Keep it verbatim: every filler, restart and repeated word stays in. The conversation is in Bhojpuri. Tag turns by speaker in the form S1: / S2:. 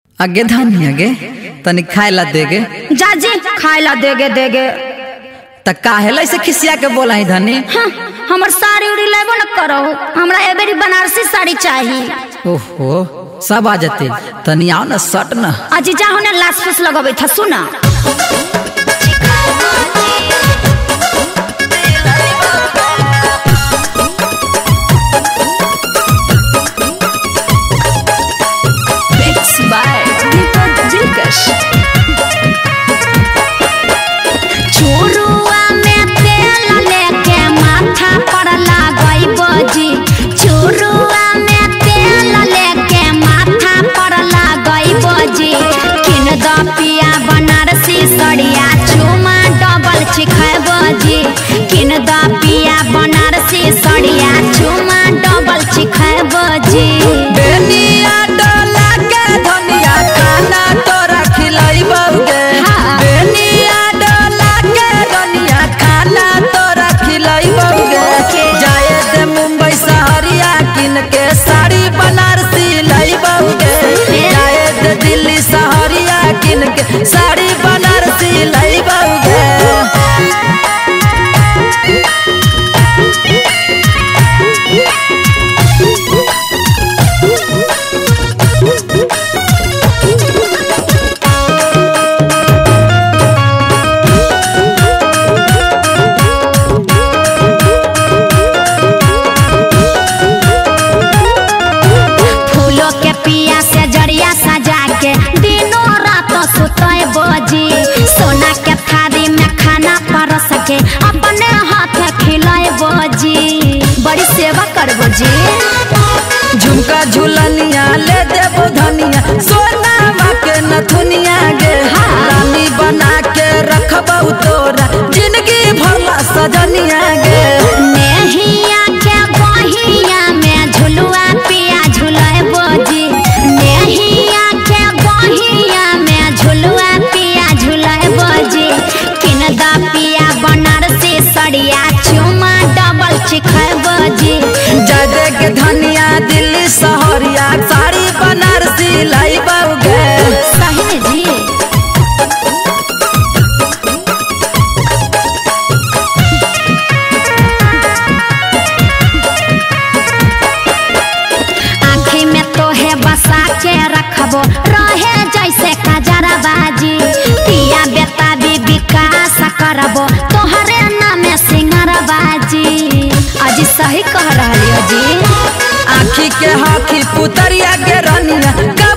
S1: आगे धानी आगे तनी खाए ला देगे
S2: जाजी खाए ला देगे देगे
S1: त काहे ला ऐसे खिसिया के बोला ही धनी।
S2: हाँ, हमर साड़ी उड़ी लेबो न करो, हमरा एबेरी बनारसी साड़ी चाहिए।
S1: ओहो सब आ जाते तनी आओ न सट न
S2: अजी जाहो न लास फूस लगबे था सुना। किन द पिया बनारसी सड़िया चुमा डबल चिखब जी
S1: बेनिया डोला के धनिया खाना तोरा खिलाइबौ गे। बेनिया डोला के धनिया खाना तोरा खिलाइबौ गे। जाए दे मुंबई शहरिया किन के साड़ी बनारसी लाइबौ गे। जाए दे दिल्ली शहरिया किन के साड़ी बनारसी लाइबौ गे।
S2: सोना के थारी में खाना परस के अपने हाथ खिलाए बजी बड़ी सेवा करबो जी।
S1: झुमका झुलनिया ले देबो धनिया सोना के नथुनिया गे। रानी बना के रखबौ तोरा जिंदगी भर सजनिया गे।
S2: नेहिया के बहिया में झुलुआ पिया झुलाए बजी। नेहिया के बहिया में झुलुआ पिया झुलाए बजी। किन द पिया बनारसी सड़िया चुमा डबल चिखाए बजी।
S1: जादे के धनिया दिल्ली शहरिया साड़ी बनारसी लाइबौ गे।
S2: सही में जी आँखी में तो है बसा के रखबो रहे जैसे कजरा बाजी। पिया बेटा भी विकास करबो तोहरे नामे सिंगर बाजी। अजी सही कह रही जी।
S1: आँखी के हाथी पुतरिया के रनिया